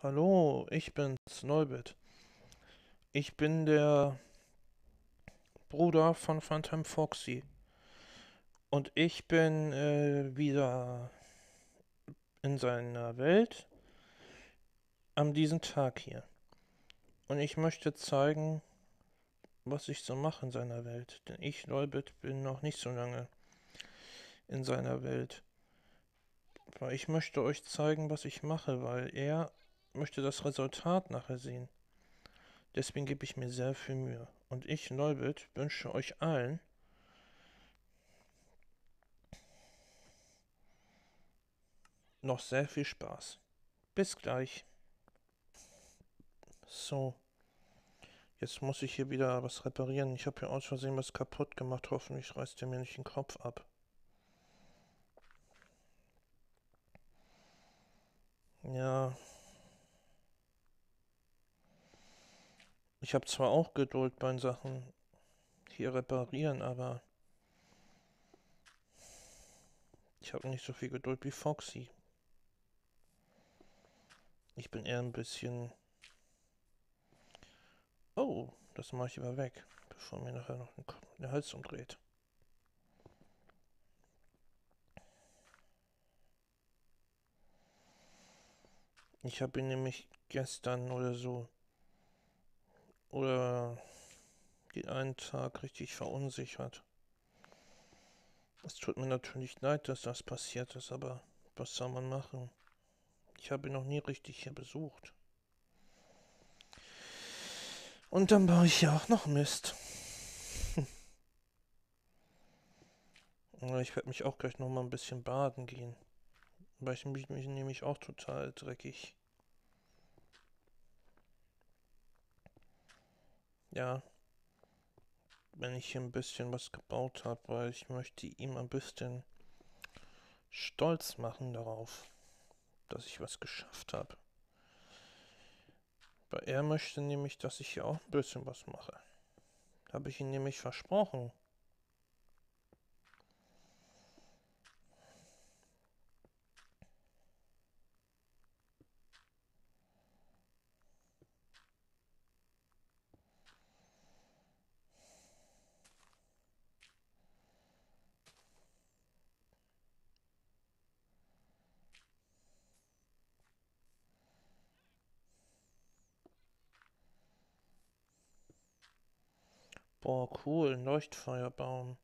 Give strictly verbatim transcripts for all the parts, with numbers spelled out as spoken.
Hallo, ich bin's, Neubit. Ich bin der Bruder von Phantom Foxy. Und ich bin äh, wieder in seiner Welt an diesem Tag hier. Und ich möchte zeigen, was ich so mache in seiner Welt. Denn ich, Neubit, bin noch nicht so lange in seiner Welt. Weil ich möchte euch zeigen, was ich mache, weil er möchte das Resultat nachher sehen. Deswegen gebe ich mir sehr viel Mühe. Und ich, Neubit, wünsche euch allen noch sehr viel Spaß. Bis gleich. So, jetzt muss ich hier wieder was reparieren. Ich habe hier aus Versehen was kaputt gemacht. Hoffentlich reißt er mir nicht den Kopf ab. Ja, ich habe zwar auch Geduld bei Sachen hier reparieren, aber ich habe nicht so viel Geduld wie Foxy. Ich bin eher ein bisschen... Oh, das mache ich aber weg, bevor mir nachher noch der Hals umdreht. Ich habe ihn nämlich gestern oder so oder den einen Tag richtig verunsichert. Es tut mir natürlich leid, dass das passiert ist, aber was soll man machen? Ich habe ihn noch nie richtig hier besucht. Und dann baue ich ja auch noch Mist. Ich werde mich auch gleich noch mal ein bisschen baden gehen. Weil ich mich, mich nämlich auch total dreckig. Ja, wenn ich hier ein bisschen was gebaut habe, weil ich möchte ihm ein bisschen stolz machen darauf, dass ich was geschafft habe. Weil er möchte nämlich, dass ich hier auch ein bisschen was mache. Habe ich ihm nämlich versprochen. Boah, cool, ein Leuchtfeuerbaum.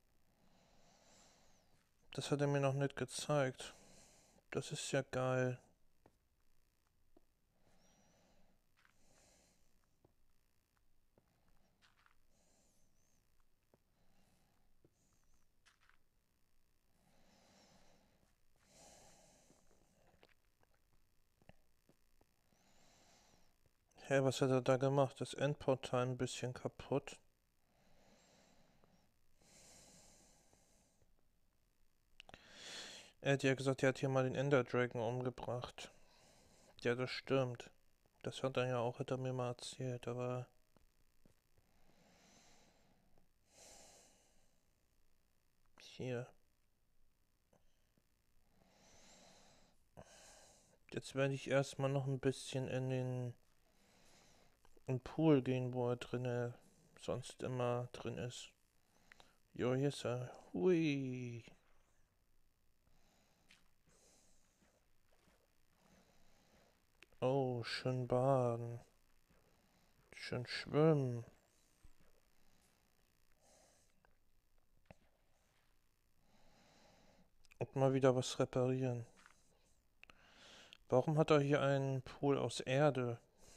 Das hat er mir noch nicht gezeigt. Das ist ja geil. Hä, was hat er da gemacht? Das Endportal ein bisschen kaputt. Er hat ja gesagt, er hat hier mal den Ender Dragon umgebracht. Ja, das stimmt. Das hat er ja auch, hat er mir mal erzählt, aber... Hier. Jetzt werde ich erstmal noch ein bisschen in den, in den Pool gehen, wo er drinne sonst immer drin ist. Jo, hier ist er. Hui. Oh, schön baden. Schön schwimmen. Und mal wieder was reparieren. Warum hat er hier einen Pool aus Erde?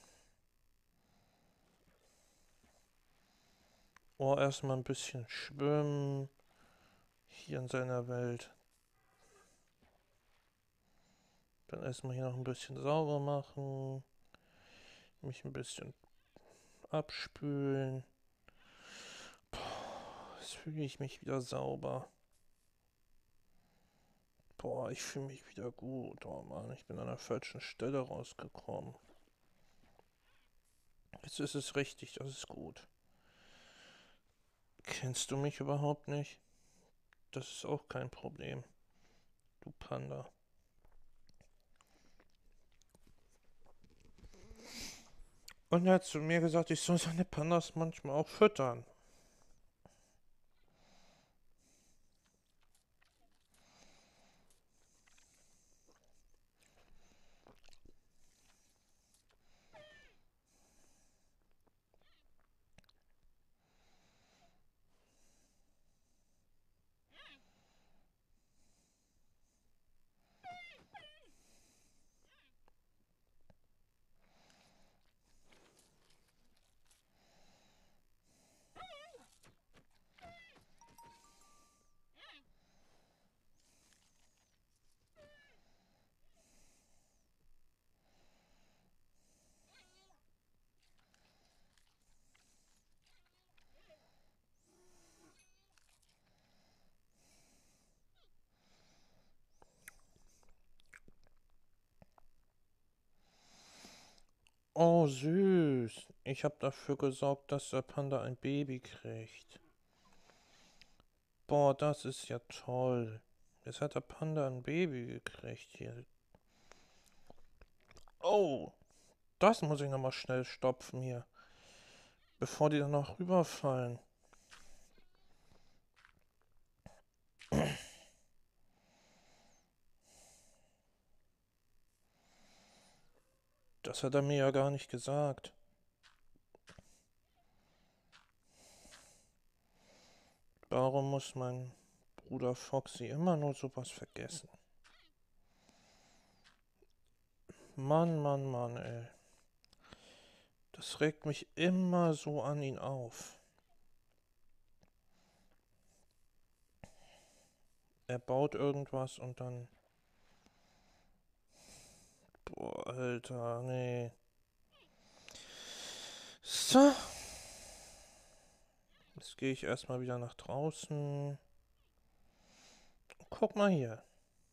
Oh, erstmal ein bisschen schwimmen. Hier in seiner Welt. Dann erstmal hier noch ein bisschen sauber machen. Mich ein bisschen abspülen. Boah, jetzt fühle ich mich wieder sauber. Boah, ich fühle mich wieder gut. Oh Mann, ich bin an der falschen Stelle rausgekommen. Jetzt ist es richtig, das ist gut. Kennst du mich überhaupt nicht? Das ist auch kein Problem, du Panda. Und er hat zu mir gesagt, ich soll seine Pandas manchmal auch füttern. Oh, süß. Ich habe dafür gesorgt, dass der Panda ein Baby kriegt. Boah, das ist ja toll. Jetzt hat der Panda ein Baby gekriegt hier. Oh, das muss ich nochmal schnell stopfen hier, bevor die dann noch rüberfallen. Das hat er mir ja gar nicht gesagt. Warum muss mein Bruder Foxy immer nur sowas vergessen? Mann, Mann, Mann, ey. Das regt mich immer so an ihn auf. Er baut irgendwas und dann... Boah, Alter, nee. So. Jetzt gehe ich erstmal wieder nach draußen. Guck mal hier.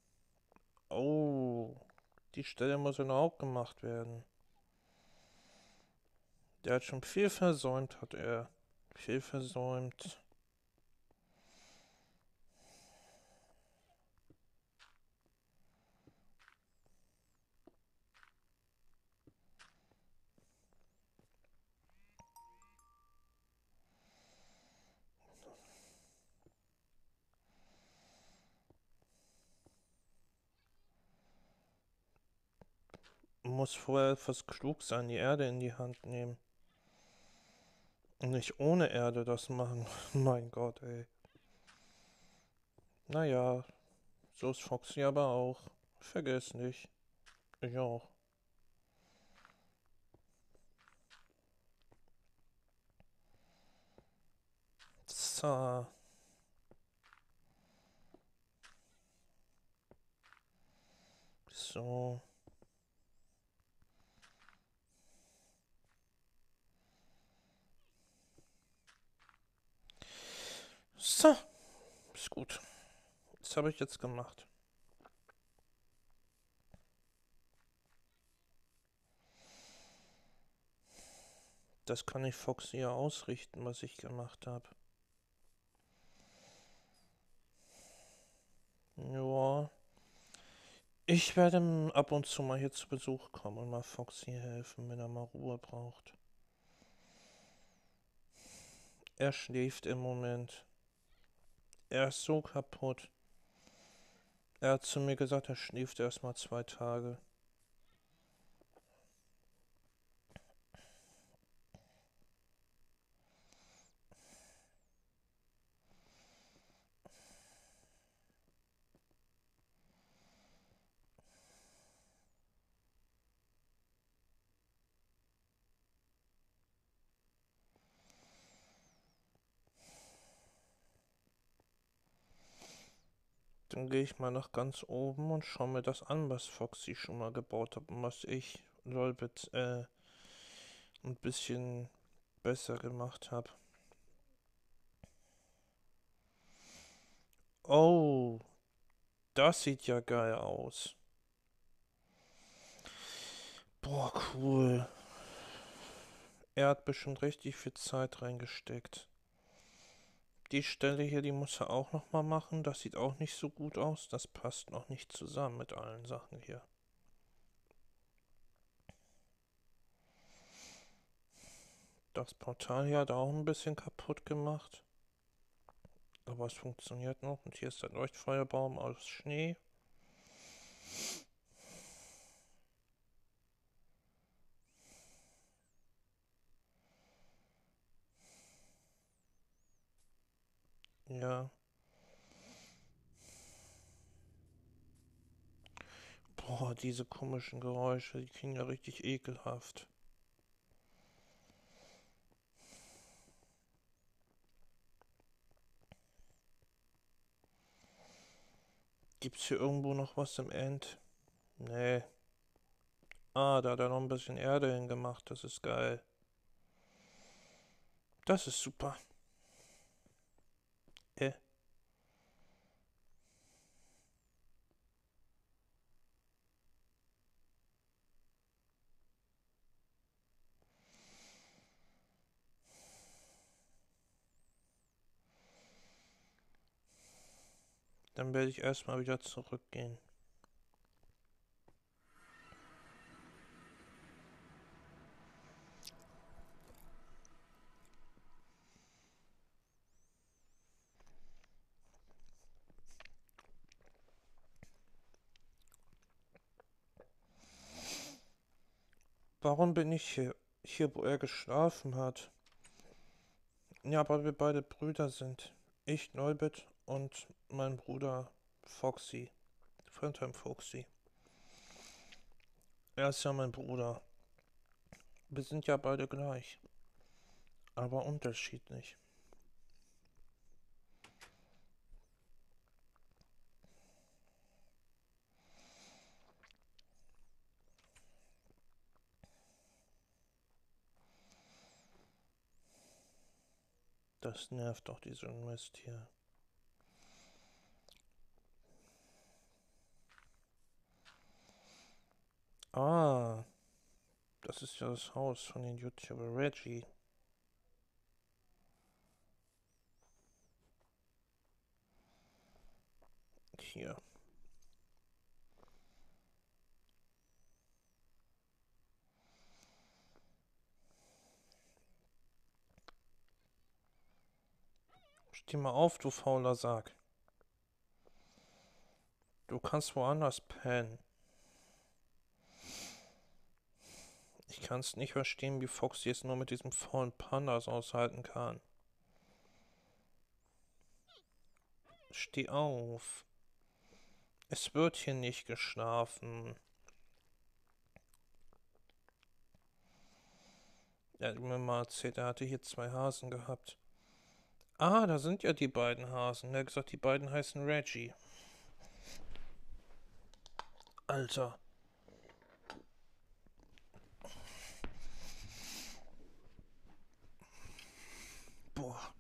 Oh, die Stelle muss ja noch auch gemacht werden. Der hat schon viel versäumt, hat er. Viel versäumt. Muss vorher etwas klug sein, die Erde in die Hand nehmen. Und nicht ohne Erde das machen. Mein Gott, ey. Naja, so ist Foxy aber auch. Vergiss nicht. Ich auch. So. So. So. Ist gut. Das habe ich jetzt gemacht. Das kann ich Foxy ja ausrichten, was ich gemacht habe. Ja. Ich werde ab und zu mal hier zu Besuch kommen und mal Foxy helfen, wenn er mal Ruhe braucht. Er schläft im Moment. Er ist so kaputt. Er hat zu mir gesagt, er schläft erst mal zwei Tage. Dann gehe ich mal nach ganz oben und schaue mir das an, was Foxy schon mal gebaut hat und was ich, Lolbit, äh, ein bisschen besser gemacht habe. Oh, das sieht ja geil aus. Boah, cool. Er hat bestimmt richtig viel Zeit reingesteckt. Die Stelle hier, die muss er auch noch mal machen. Das sieht auch nicht so gut aus. Das passt noch nicht zusammen mit allen Sachen hier. Das Portal hier hat auch ein bisschen kaputt gemacht. Aber es funktioniert noch. Und hier ist der Leuchtfeuerbaum aus Schnee. Ja. Boah, diese komischen Geräusche, die klingen ja richtig ekelhaft. Gibt's hier irgendwo noch was im End? Nee. Ah, da hat er noch ein bisschen Erde hingemacht. Das ist geil. Das ist super. Äh. Dann werde ich erstmal wieder zurückgehen. Warum bin ich hier? Hier, wo er geschlafen hat. Ja, weil wir beide Brüder sind. Ich, Neubit, und mein Bruder Foxy. Funtime Foxy. Er ist ja mein Bruder. Wir sind ja beide gleich. Aber unterschiedlich. Das nervt doch, dieser Mist hier. Ah, das ist ja das Haus von den YouTuber Reggie. Hier. Steh mal auf, du fauler Sack. Du kannst woanders pennen. Ich kann's nicht verstehen, wie Foxy es nur mit diesem faulen Pandas aushalten kann. Steh auf. Es wird hier nicht geschlafen. Er hat mir mal erzählt, er hatte hier zwei Hasen gehabt. Ah, da sind ja die beiden Hasen. Er hat gesagt, die beiden heißen Reggie. Alter. Boah.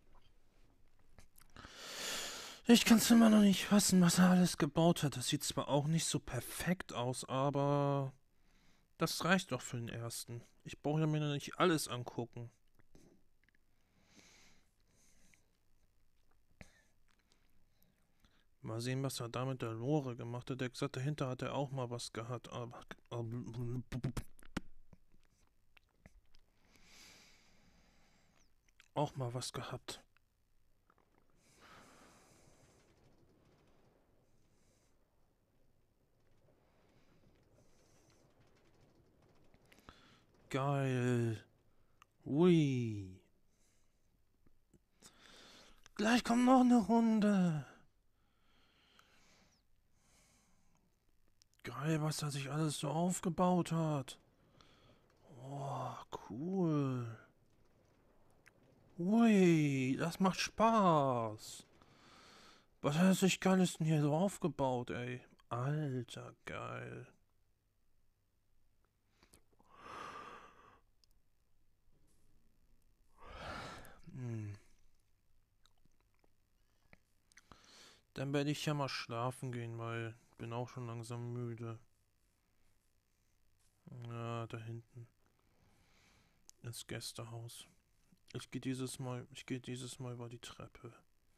Ich kann's immer noch nicht fassen, was er alles gebaut hat. Das sieht zwar auch nicht so perfekt aus, aber das reicht doch für den ersten. Ich brauche ja mir noch nicht alles angucken. Mal sehen, was er da mit der Lore gemacht hat. Er hat gesagt, dahinter hat er auch mal was gehabt, aber. Auch mal was gehabt. Geil. Ui. Gleich kommt noch eine Runde. Geil, was er sich alles so aufgebaut hat. Oh, cool. Ui, das macht Spaß. Was hat er sich Geiles denn hier so aufgebaut, ey? Alter, geil. Hm. Dann werde ich ja mal schlafen gehen, weil ich bin auch schon langsam müde. Ja, da hinten. Ins Gästehaus. Ich gehe dieses Mal, ich gehe dieses Mal über die Treppe.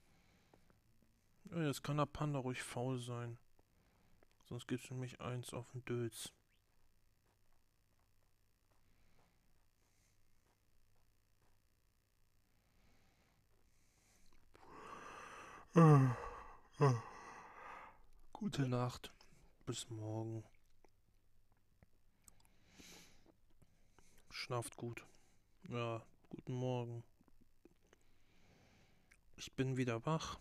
Ja, jetzt kann der Panda ruhig faul sein. Sonst gibt's nämlich eins auf den Dötz. Gute Nacht. Bis morgen. Schlaft gut. Ja, guten Morgen. Ich bin wieder wach.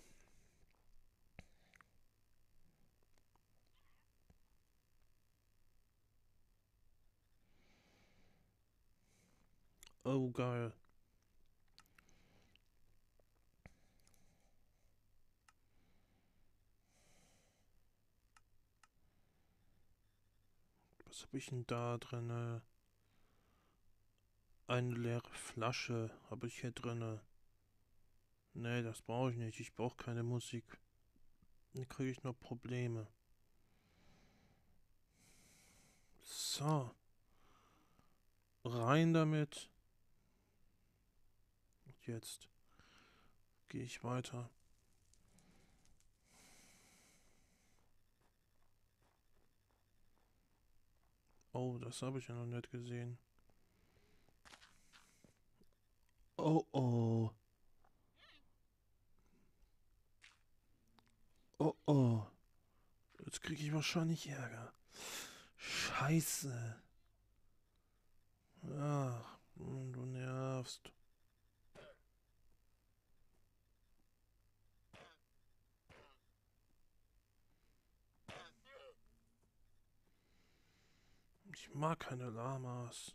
Oh, geil. Was habe ich denn da drinne? Eine leere Flasche habe ich hier drinne. Nee, das brauche ich nicht. Ich brauche keine Musik. Dann kriege ich noch Probleme. So. Rein damit. Und jetzt gehe ich weiter. Oh, das habe ich ja noch nicht gesehen. Oh, oh. Oh, oh. Jetzt kriege ich wahrscheinlich Ärger. Scheiße. Ach, du nervst. Ich mag keine Lamas.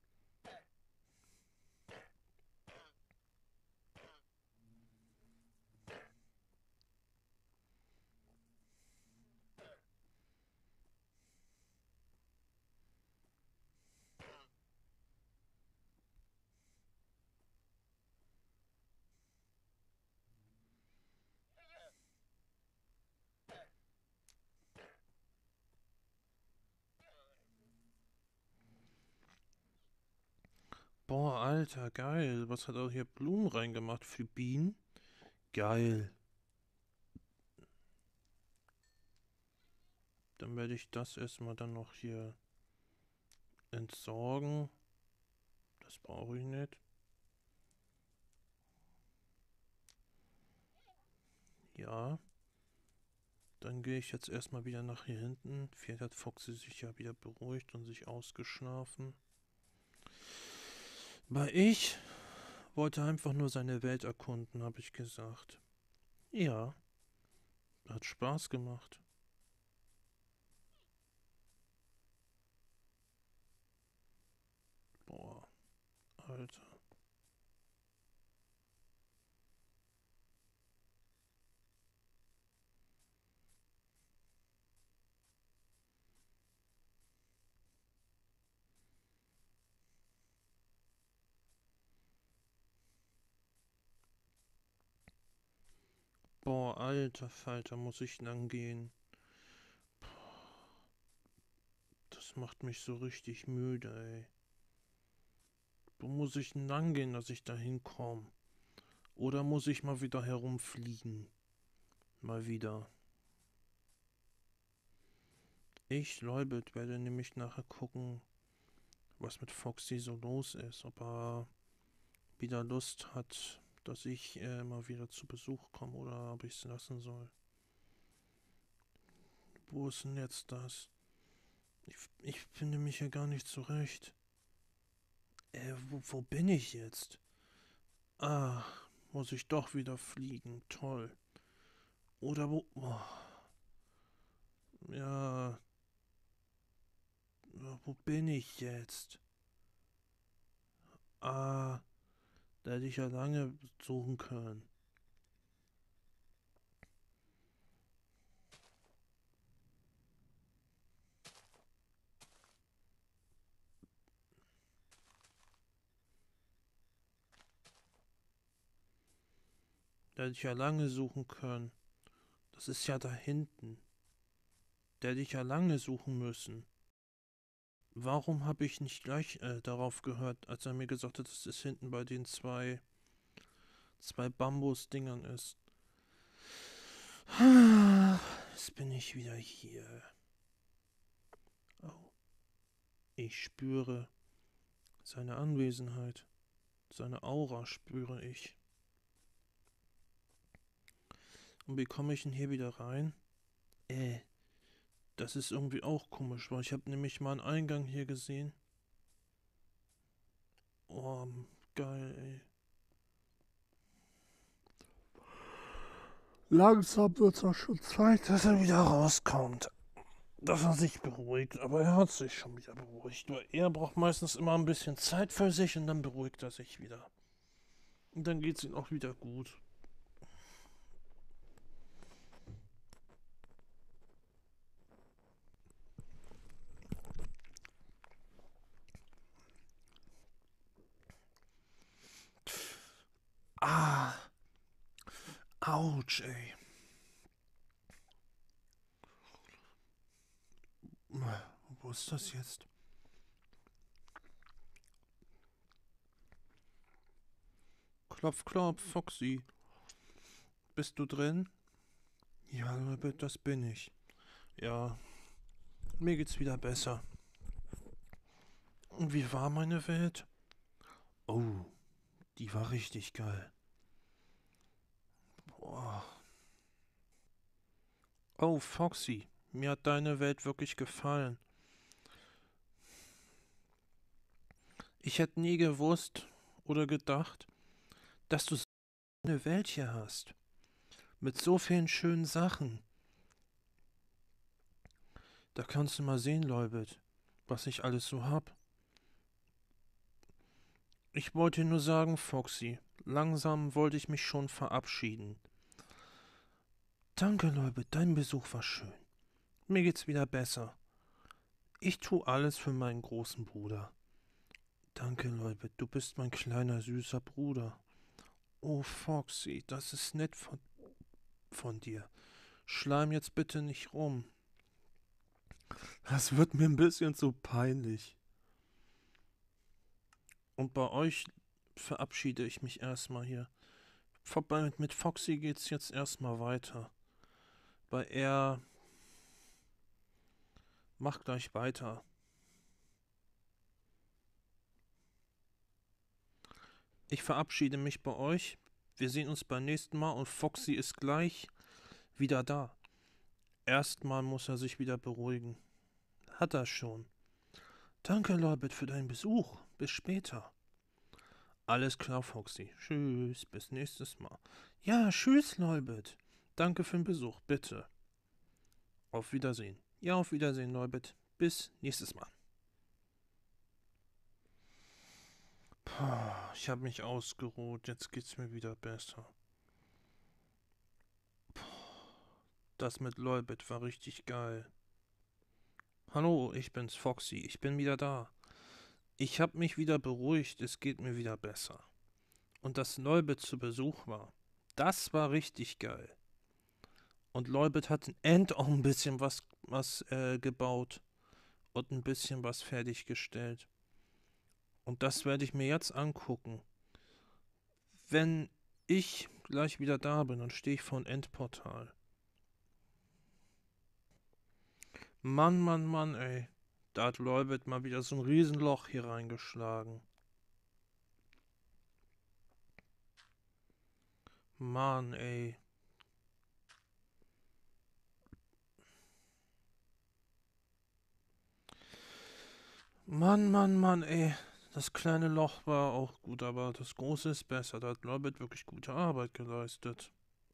Boah, Alter, geil. Was hat er hier Blumen reingemacht für Bienen? Geil. Dann werde ich das erstmal dann noch hier entsorgen. Das brauche ich nicht. Ja. Dann gehe ich jetzt erstmal wieder nach hier hinten. Vielleicht hat Foxy sich ja wieder beruhigt und sich ausgeschlafen. Weil ich wollte einfach nur seine Welt erkunden, habe ich gesagt. Ja, hat Spaß gemacht. Boah, Alter. Boah, alter Falter, muss ich lang gehen. Das macht mich so richtig müde, ey. Wo muss ich denn lang gehen, dass ich da hinkomme? Oder muss ich mal wieder herumfliegen? Mal wieder. Ich, Leubelt, werde nämlich nachher gucken, was mit Foxy so los ist. Ob er wieder Lust hat, dass ich äh, mal wieder zu Besuch komme oder ob ich es lassen soll. Wo ist denn jetzt das? Ich, ich finde mich hier gar nicht zurecht. Äh, wo, wo bin ich jetzt? Ah, muss ich doch wieder fliegen. Toll. Oder wo. Oh, ja. Wo bin ich jetzt? Ah, da hätte ich ja lange suchen können. Da hätte ich ja lange suchen können. Das ist ja da hinten. Da hätte ich ja lange suchen müssen. Warum habe ich nicht gleich äh, darauf gehört, als er mir gesagt hat, dass es hinten bei den zwei, zwei Bambus-Dingern ist? Jetzt bin ich wieder hier. Oh, ich spüre seine Anwesenheit. Seine Aura spüre ich. Und wie komme ich denn hier wieder rein? Äh, das ist irgendwie auch komisch, weil ich habe nämlich mal einen Eingang hier gesehen. Oh, geil, ey. Langsam wird es auch schon Zeit, dass er wieder rauskommt. Dass er sich beruhigt. Aber er hat sich schon wieder beruhigt. Nur er braucht meistens immer ein bisschen Zeit für sich und dann beruhigt er sich wieder. Und dann geht es ihm auch wieder gut. Ah, ouch, ey. Wo ist das jetzt? Klopf, klopf, Foxy. Bist du drin? Ja, Albert, das bin ich. Ja, mir geht's wieder besser. Und wie war meine Welt? Oh, die war richtig geil. Boah. Oh, Foxy, mir hat deine Welt wirklich gefallen. Ich hätte nie gewusst oder gedacht, dass du so eine Welt hier hast. Mit so vielen schönen Sachen. Da kannst du mal sehen, Leubit, was ich alles so hab. Ich wollte nur sagen, Foxy, langsam wollte ich mich schon verabschieden. Danke, Leubit, dein Besuch war schön. Mir geht's wieder besser. Ich tu alles für meinen großen Bruder. Danke, Leubit, du bist mein kleiner süßer Bruder. Oh, Foxy, das ist nett von, von dir. Schleim jetzt bitte nicht rum. Das wird mir ein bisschen zu peinlich. Und bei euch verabschiede ich mich erstmal hier. Vorbei mit Foxy geht's jetzt erstmal weiter. Weil er macht gleich weiter. Ich verabschiede mich bei euch. Wir sehen uns beim nächsten Mal und Foxy ist gleich wieder da. Erstmal muss er sich wieder beruhigen. Hat er schon. Danke, Leubit, für deinen Besuch. Bis später. Alles klar, Foxy. Tschüss, bis nächstes Mal. Ja, tschüss, Leubit. Danke für den Besuch, bitte. Auf Wiedersehen. Ja, auf Wiedersehen, Leubit. Bis nächstes Mal. Puh, ich habe mich ausgeruht. Jetzt geht's mir wieder besser. Puh, das mit Leubit war richtig geil. Hallo, ich bin's, Foxy. Ich bin wieder da. Ich habe mich wieder beruhigt. Es geht mir wieder besser. Und dass Leubit zu Besuch war, das war richtig geil. Und Leubit hat in End auch ein bisschen was, was äh, gebaut und ein bisschen was fertiggestellt. Und das werde ich mir jetzt angucken. Wenn ich gleich wieder da bin, dann stehe ich vor dem Endportal. Mann, Mann, Mann, ey. Da hat Leubit mal wieder so ein Riesenloch hier reingeschlagen. Mann, ey. Mann, Mann, Mann, ey. Das kleine Loch war auch gut, aber das große ist besser. Da hat Leubit wirklich gute Arbeit geleistet.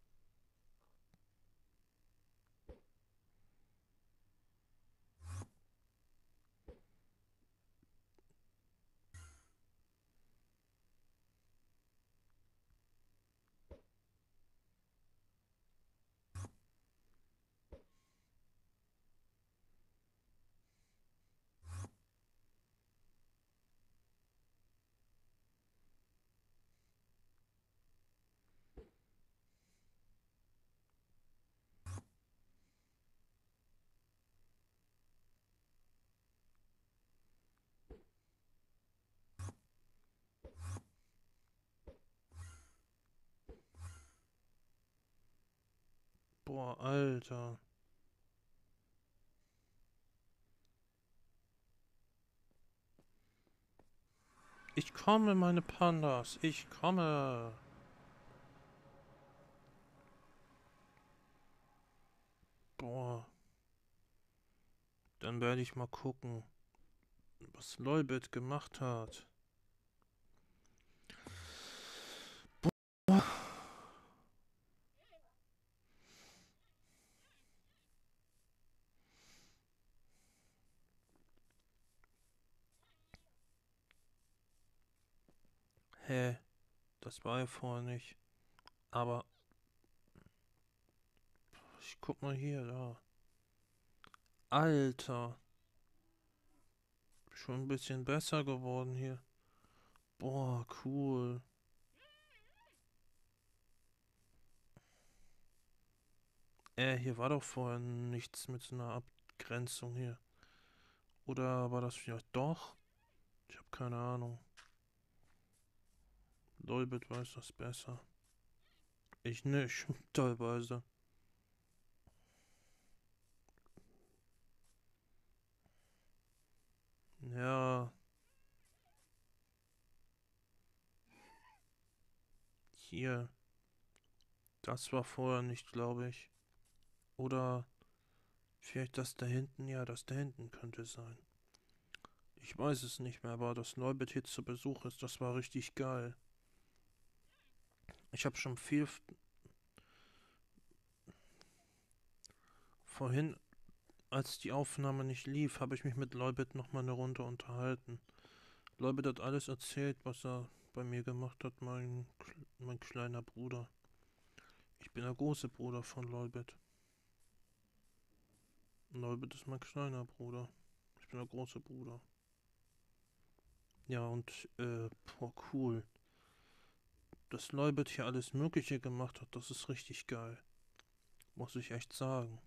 Boah, Alter. Ich komme, meine Pandas. Ich komme. Boah. Dann werde ich mal gucken, was Leubit gemacht hat. Boah. Hä? Das war ja vorher nicht. Aber ich guck mal hier, da. Alter. Schon ein bisschen besser geworden hier. Boah, cool. Äh, hier war doch vorher nichts mit so einer Abgrenzung hier. Oder war das vielleicht doch? Ich habe keine Ahnung. Leubit weiß das besser. Ich nicht, teilweise. Ja, hier. Das war vorher nicht, glaube ich. Oder vielleicht das da hinten. Ja, das da hinten könnte sein. Ich weiß es nicht mehr, aber das Leubit hier zu Besuch ist, das war richtig geil. Ich habe schon viel vorhin, als die Aufnahme nicht lief, habe ich mich mit Leubit noch mal eine Runde unterhalten. Leubit hat alles erzählt, was er bei mir gemacht hat, mein, mein kleiner Bruder. Ich bin der große Bruder von Leubit. Leubit ist mein kleiner Bruder. Ich bin der große Bruder. Ja, und, äh, boah, cool. Dass Leubit hier alles Mögliche gemacht hat, das ist richtig geil. Muss ich echt sagen.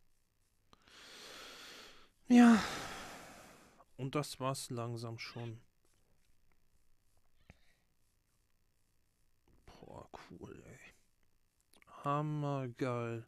Ja, und das war's langsam schon. Boah, cool, ey. Hammergeil.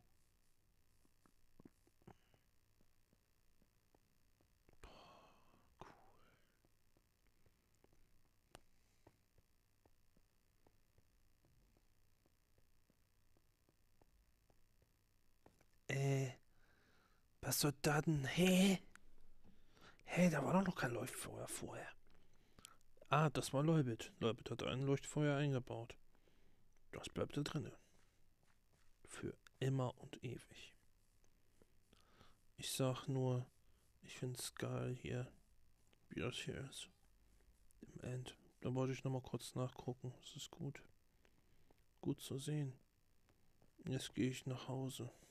Äh, was soll das denn? Hä? Hä, da war doch noch kein Leuchtfeuer vorher. Ah, das war Leubit. Leubit hat ein Leuchtfeuer eingebaut. Das bleibt da drinne. Für immer und ewig. Ich sag nur, ich find's geil hier, wie das hier ist. Im End. Da wollte ich nochmal kurz nachgucken. Es ist gut. Gut zu sehen. Jetzt gehe ich nach Hause.